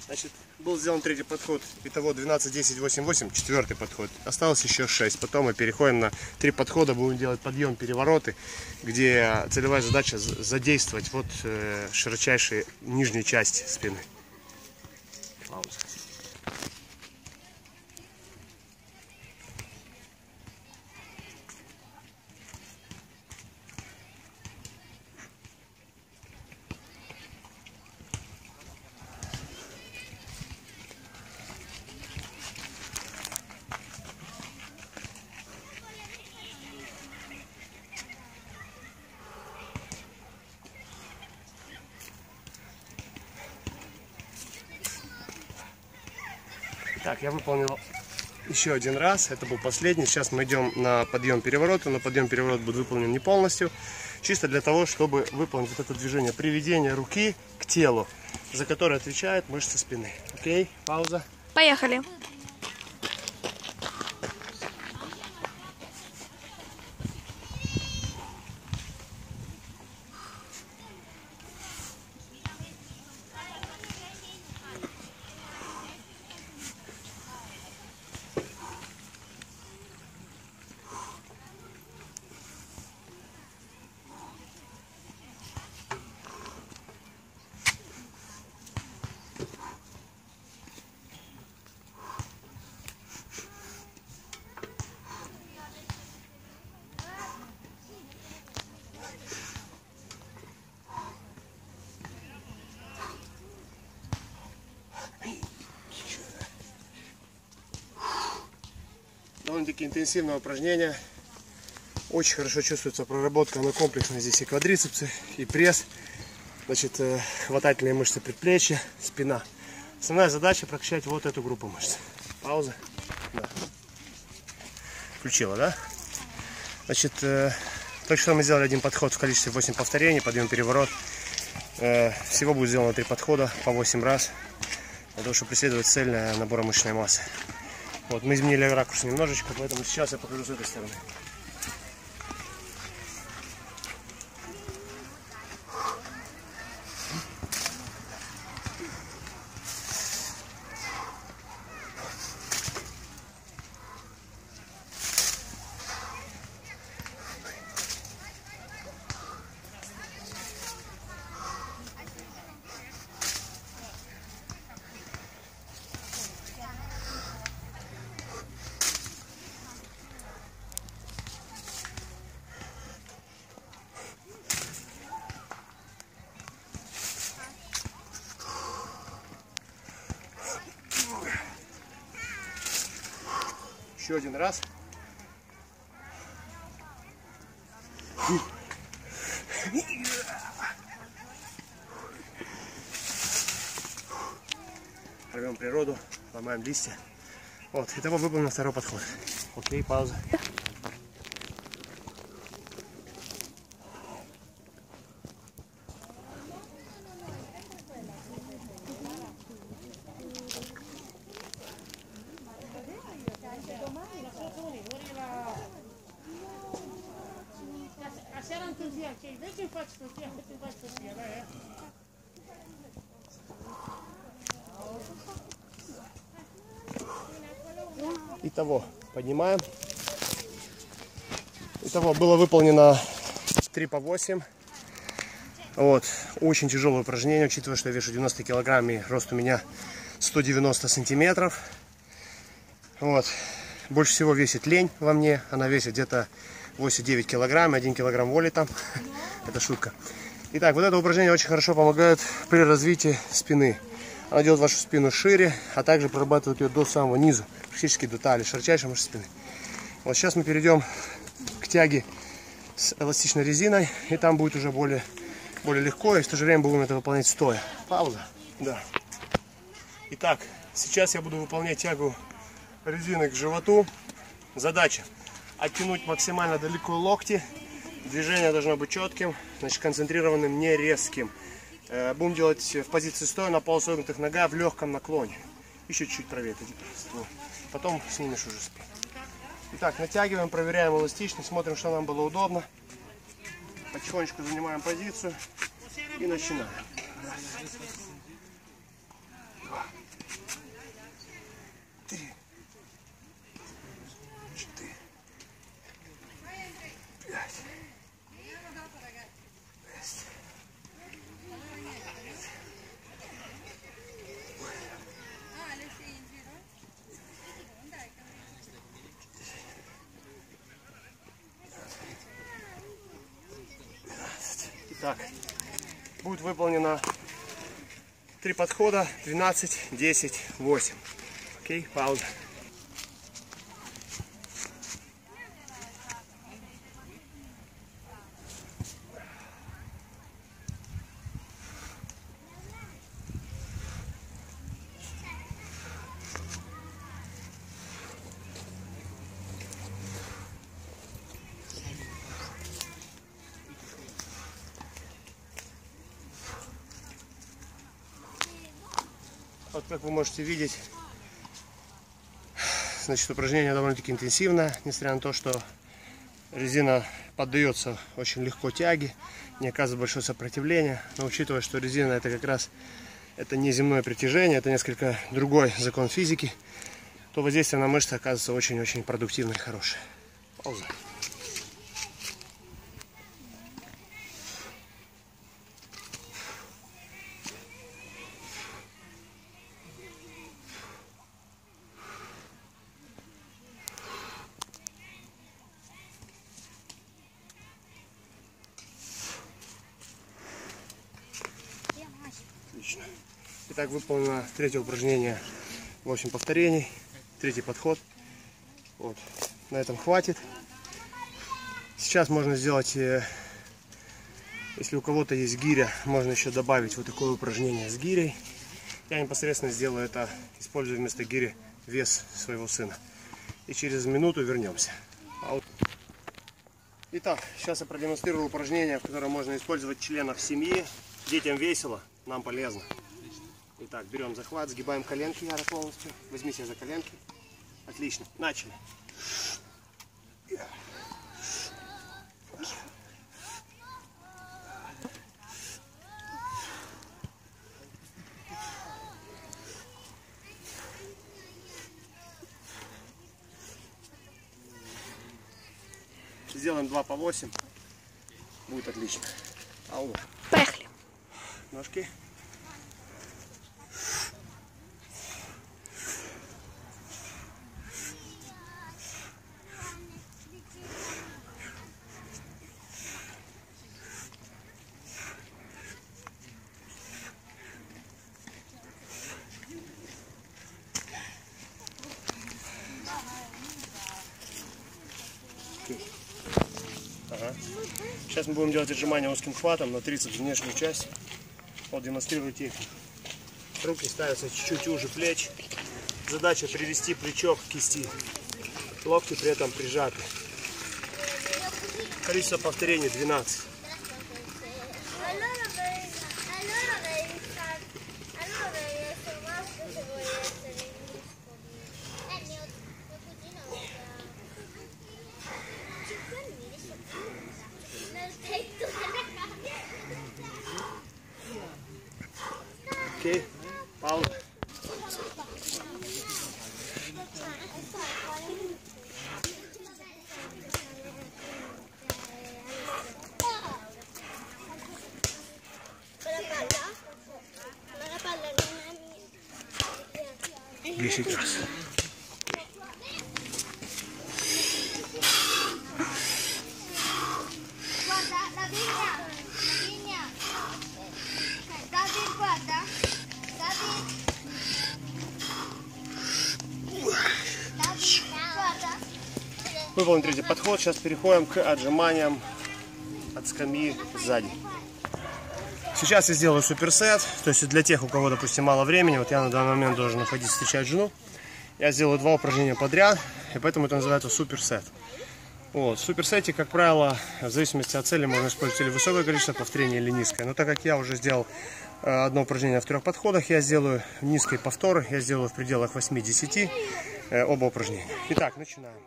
Значит, был сделан третий подход. Итого 12, 10, 8, 8. Четвертый подход. Осталось еще 6. Потом мы переходим на 3 подхода. Будем делать подъем, перевороты, где целевая задача задействовать вот широчайшую нижнюю часть спины. Пауза. Так, я выполнил еще один раз, это был последний. Сейчас мы идем на подъем переворота, но подъем переворот будет выполнен не полностью, чисто для того, чтобы выполнить вот это движение приведения руки к телу, за которое отвечает мышца спины. Окей, пауза. Поехали. Довольно-таки интенсивное упражнение. Очень хорошо чувствуется проработка на комплексной. Здесь и квадрицепсы, и пресс. Значит, хватательные мышцы предплечья, спина. Основная задача прокачать вот эту группу мышц. Пауза. Да. Включила, да? Значит, только что мы сделали один подход в количестве 8 повторений, подъем переворот. Всего будет сделано 3 подхода по 8 раз, для того, чтобы преследовать цель набора мышечной массы. Вот, мы изменили ракурс немножечко, поэтому сейчас я покажу с этой стороны. Еще один раз. Рвем природу, ломаем листья. Вот, итого выполнен второй подход. Окей, пауза. Итого, поднимаем. Итого было выполнено 3 по 8. Вот, очень тяжелое упражнение, учитывая, что я вешу 90 килограмм и рост у меня 190 сантиметров. Вот, больше всего весит лень во мне, она весит где-то 8-9 килограмм, 1 килограмм воли там. Это шутка. Итак, вот это упражнение очень хорошо помогает при развитии спины. Она делает вашу спину шире, а также прорабатывает ее до самого низа, практически до талии, широчайшей мышцы спины. Вот сейчас мы перейдем к тяге с эластичной резиной, и там будет уже более легко, и в то же время будем это выполнять стоя. Пауза. Да. Итак, сейчас я буду выполнять тягу резины к животу. Задача оттянуть максимально далеко локти. Движение должно быть четким, значит, концентрированным, не резким. Будем делать в позиции стоя на полусогнутых ногах в легком наклоне. Еще чуть-чуть правее. Потом снимешь уже спину. Итак, натягиваем, проверяем эластичность, смотрим, что нам было удобно. Потихонечку занимаем позицию и начинаем. Раз, два. Итак, будет выполнено 3 подхода, 12, 10, 8. Окей, пауза. Вот как вы можете видеть, значит, упражнение довольно-таки интенсивное, несмотря на то, что резина поддается очень легко тяге, не оказывает большое сопротивление, но учитывая, что резина это как раз это не земное притяжение, это несколько другой закон физики, то воздействие на мышцы оказывается очень-очень продуктивное и хорошее. Пауза. Отлично. Итак, выполнено третье упражнение, 8 повторений, третий подход. Вот. На этом хватит. Сейчас можно сделать, если у кого-то есть гиря, можно еще добавить вот такое упражнение с гирей. Я непосредственно сделаю это, используя вместо гири вес своего сына. И через минуту вернемся. Итак, сейчас я продемонстрирую упражнение, в котором можно использовать членов семьи. Детям весело, нам полезно. Итак, берем захват, сгибаем коленки яро полностью. Возьми себя за коленки. Отлично, начали. Сделаем 2 по 8. Будет отлично. Поехали. Ножки. Ага. Сейчас мы будем делать отжимания узким хватом на трицепс, внешнюю часть. Вот, демонстрирую технику. Руки ставятся чуть-чуть уже плеч. Задача привести плечо к кисти. Локти при этом прижаты. Количество повторений 12. Окей, пауза. Десять раз. Выполнен третий подход. Сейчас переходим к отжиманиям от скамьи сзади. Сейчас я сделаю суперсет. То есть для тех, у кого, допустим, мало времени, вот я на данный момент должен находиться встречать жену. Я сделаю 2 упражнения подряд, и поэтому это называется суперсет. Вот. В суперсете, как правило, в зависимости от цели, можно использовать или высокое количество повторений, или низкое. Но так как я уже сделал одно упражнение в 3 подходах, я сделаю низкие повторы. Я сделаю в пределах 8-10 оба упражнения. Итак, начинаем.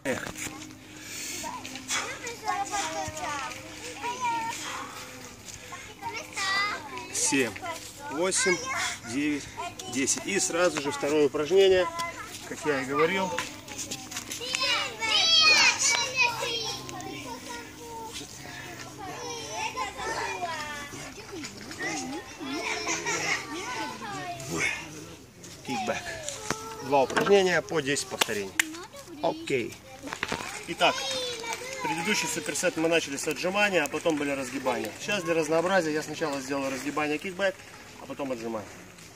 7, 8, 9, 10. И сразу же второе упражнение, как я и говорил. Кикбэк. 2 упражнения по 10 повторений. Окей. Итак, Предыдущий суперсет мы начали с отжимания, а потом были разгибания. Сейчас для разнообразия я сначала сделаю разгибание кикбэк, а потом отжимаю.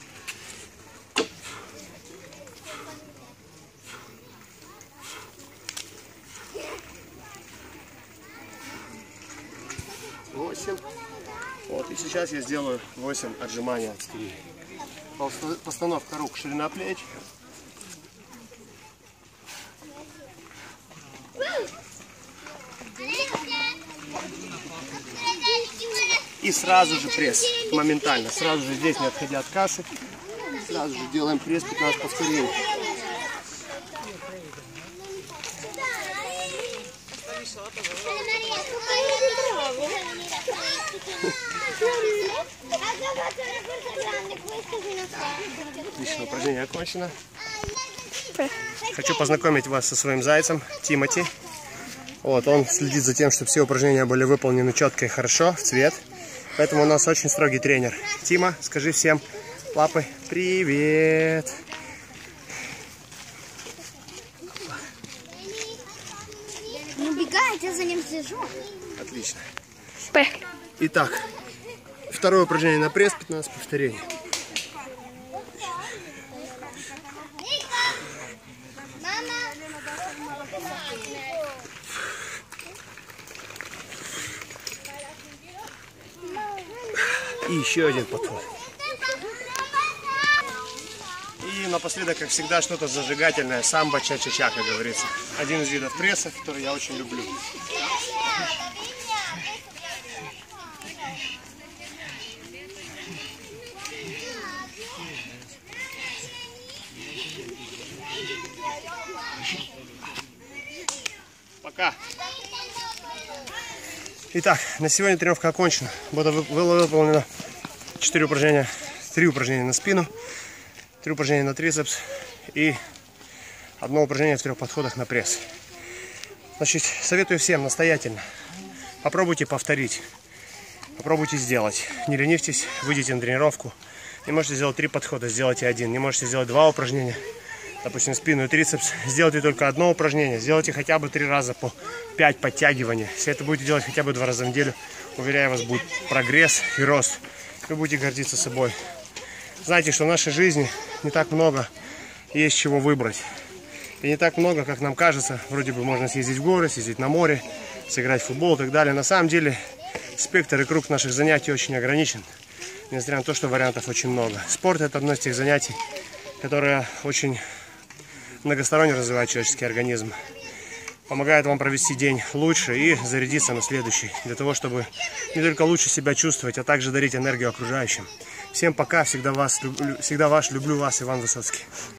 Вот, и сейчас я сделаю 8 отжиманий от стены. Постановка рук, ширина плеч. И сразу же пресс, моментально, сразу же здесь, не отходя от кассы, сразу же делаем пресс 15 повторений. Отлично, упражнение окончено. Хочу познакомить вас со своим зайцем Тимати. Вот, он следит за тем, чтобы все упражнения были выполнены четко и хорошо, в цвет. Поэтому у нас очень строгий тренер. Тима, скажи всем лапы привет. Не убегает, я за ним слежу. Отлично. Поехали. Итак, второе упражнение на пресс, 15 повторений. И еще один подход. И напоследок, как всегда, что-то зажигательное. Самбо ча-ча-ча, как говорится. Один из видов пресса, который я очень люблю. Пока. Итак, на сегодня тренировка окончена. Было выполнено 3 упражнения на спину, 3 упражнения на трицепс и 1 упражнение в 3 подходах на пресс. Значит, советую всем настоятельно. Попробуйте повторить, попробуйте сделать. Не ленитесь, выйдите на тренировку. Не можете сделать 3 подхода, сделайте 1. Не можете сделать 2 упражнения, допустим, спину и трицепс, сделайте только 1 упражнение, сделайте хотя бы 3 раза по 5 подтягиваний. Если это будете делать хотя бы 2 раза в неделю, уверяю вас, будет прогресс и рост. Вы будете гордиться собой. Знаете, что в нашей жизни не так много есть чего выбрать. И не так много, как нам кажется. Вроде бы можно съездить в горы, съездить на море, сыграть в футбол и так далее. На самом деле спектр и круг наших занятий очень ограничен. Несмотря на то, что вариантов очень много. Спорт — это одно из тех занятий, которое очень многосторонне развивает человеческий организм. Помогает вам провести день лучше и зарядиться на следующий. Для того, чтобы не только лучше себя чувствовать, а также дарить энергию окружающим. Всем пока. Всегда ваш, люблю вас, Иван Высоцкий.